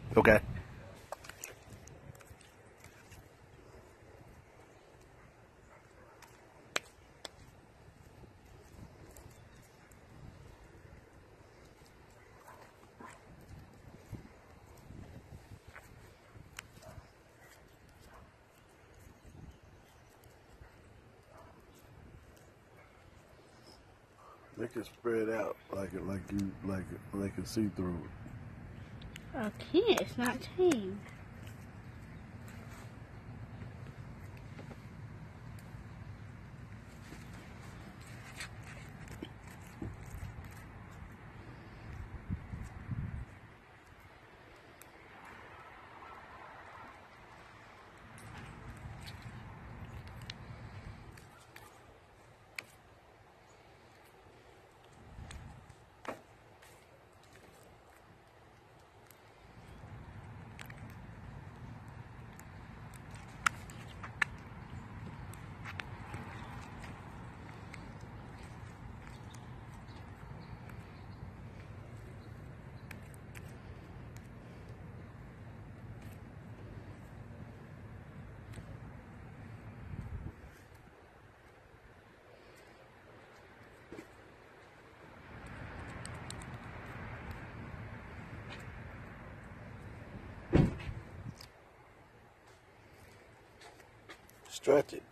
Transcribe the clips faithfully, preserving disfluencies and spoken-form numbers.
Okay. Make it spread out like it, like you, like they can see through it. I can't. It's not tamed. Stretch it.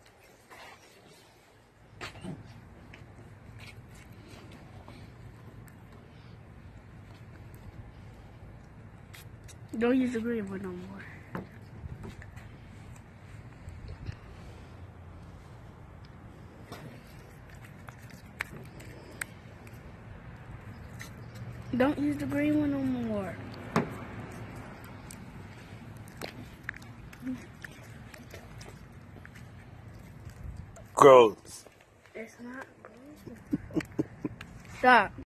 Don't use the green one no more. Don't use the green one no more. Gross. It's not gross. Stop.